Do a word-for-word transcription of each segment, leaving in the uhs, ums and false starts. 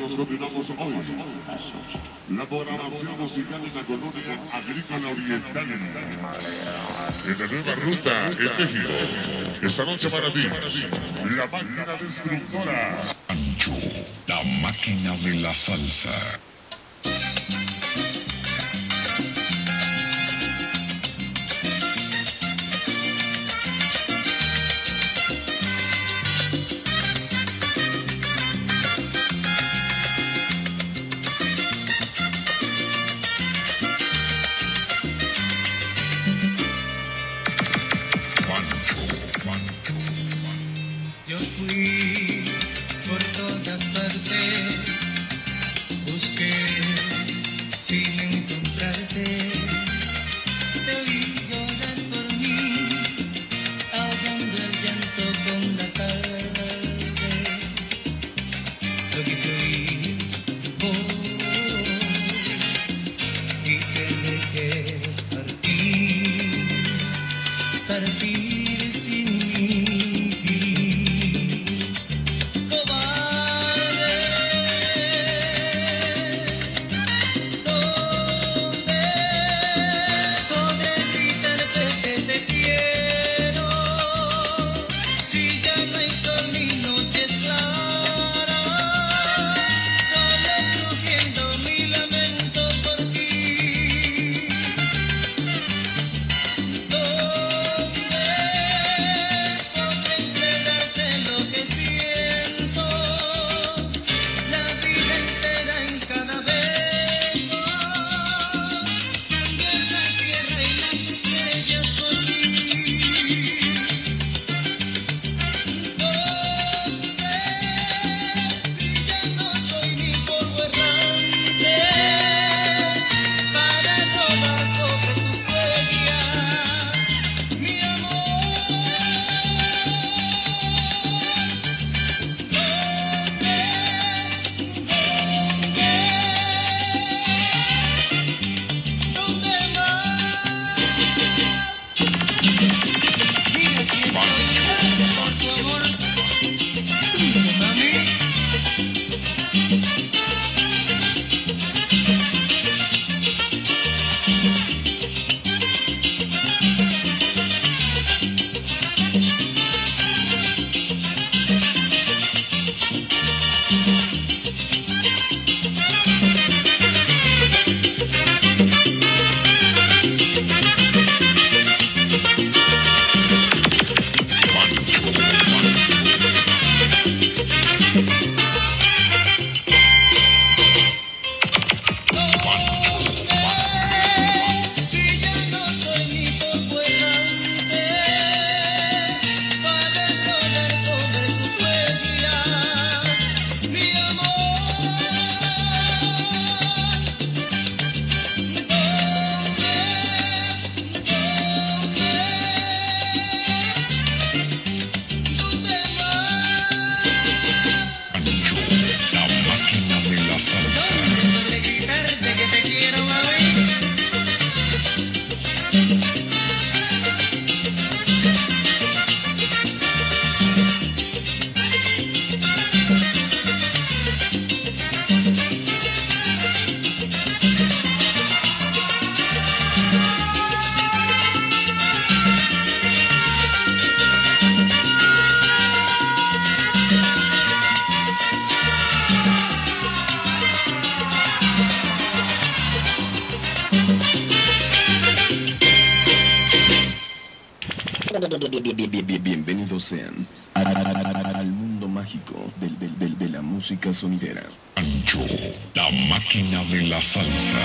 amigos, continuamos hoy la programación musical de la colonia agrícola oriental en la nueva ruta en México. Esta noche para ti, la máquina destructora. Pancho, la máquina de la salsa. Yo fui por todas partes, busqué sin encontrarte, te oí llorar por mí, ahogando el llanto con la tarde. Lo quise oír tu voz y te dejé partir, partir sin mí. Bienvenidos sean al mundo mágico del, del, del, de la música sonidera. Pancho, la máquina de la salsa.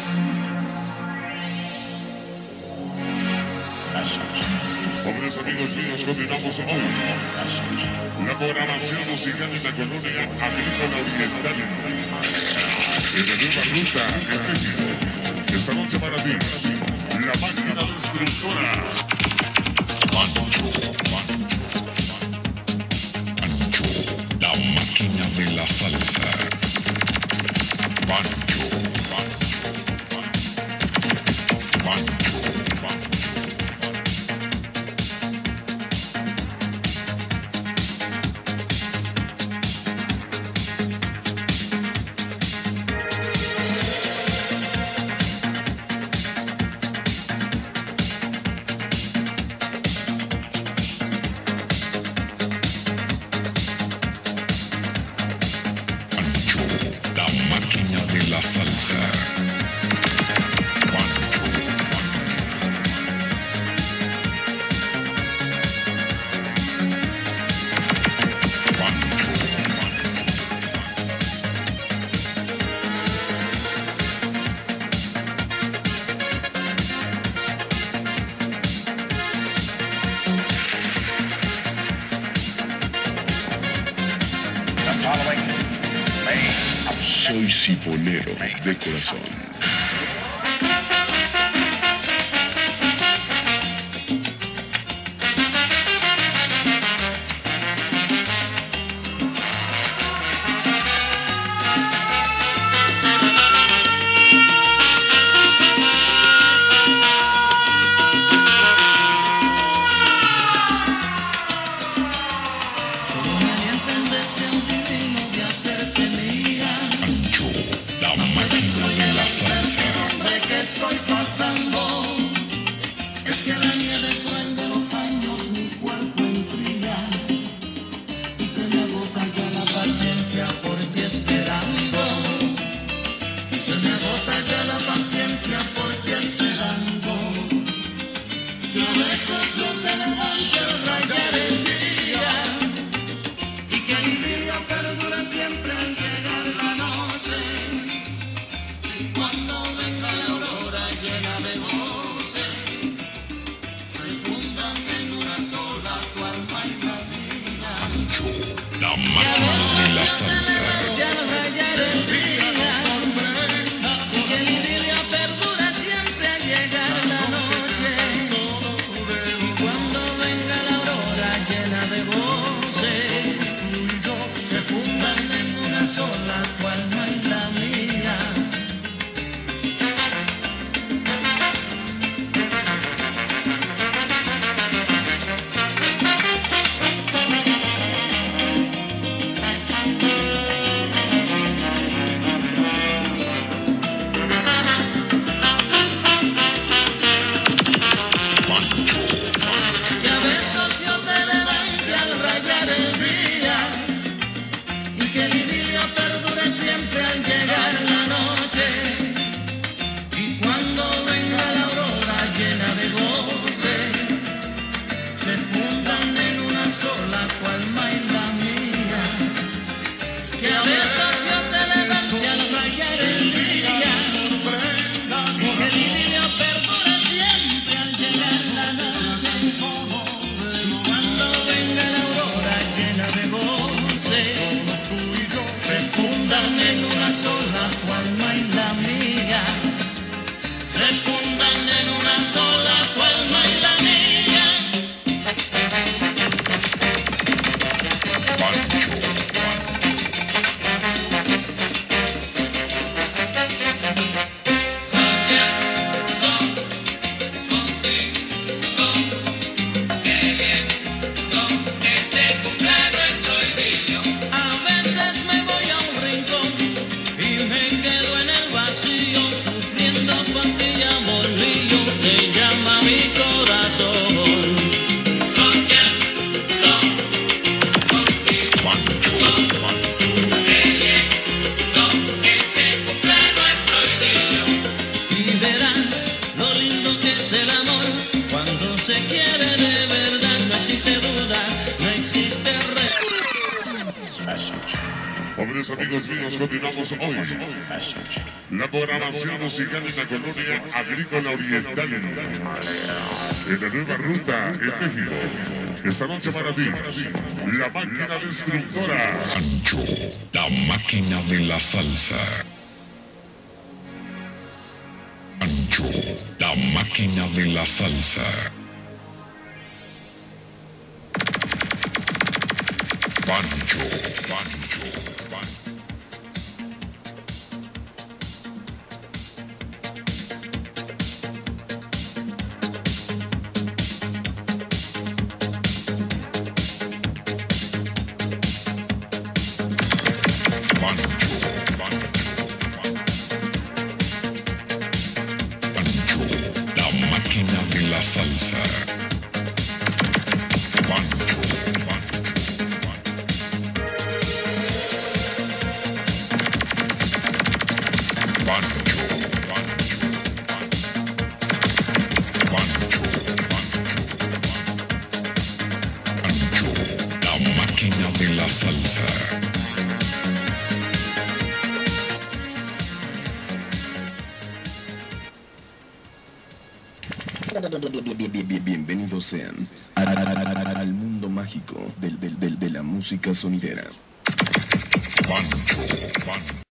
Jóvenes amigos míos, continuamos hoy la programación musical de la colonia agrícola oriental en la nueva ruta en México. Esta noche para ti, la máquina destructora. Pancho, Pancho, la máquina de la salsa. Pancho, Pancho, Pancho, Pancho. salsa. Pancho, Pancho, soy sifonero de corazón. La máquina de la salsa. Hombre, que estoy pasando es que la nieve cruel de los años mi cuerpo enfría y se me agota ya la paciencia por ti esperando, y se me agota ya la paciencia por ti esperando. Y a veces yo te levanto al rayar el día y que el idilio perdura siempre al llegar la noche. Cuando venga la aurora llena de goce, se fundan en una sola tu alma y la mía. Pancho, la máquina de la salsa. Ya al rayar el día, y que el idilio perdura siempre al llegar la noche. Y cuando venga la aurora llena de goce, se fundan en una sola tu alma y la mía. Que a besos yo te levante al rayar el día y que el idilio perdure siempre al llegar la noche. Y cuando venga la aurora llena de goce, se fundan en una sola tu alma y la mía. Que a besos yo te levante al rayar el día y que el idilio perdure siempre al llegar la noche. Cuando venga la aurora llena de goce, se fundan en una sola tu alma y la mía. Se fundan en una sola tu alma y la mía. Pancho, A veces me voy a un rincón y me quedo en el vacío, sufriendo por ti amor mío, te llama mi corazón. Soñando contigo, Pancho, queriendo que se cumpla nuestro idilio. Y verás lo lindo que es el amor cuando se quiere de verdad. No existe duda, no existe re. Jóvenes amigos míos, continuamos hoy la programación musical de la colonia agrícola oriental en la nueva ruta en México. Esta noche para ti, la máquina destructora. Pancho, la máquina de la salsa. Pancho, la máquina de la salsa. Pancho, Pancho, Pancho. Pancho, Pancho, la máquina de la salsa. Pancho, Pancho, Bienvenidos sean al mundo mágico del, del, del, de la música sonidera. Pancho, Pancho.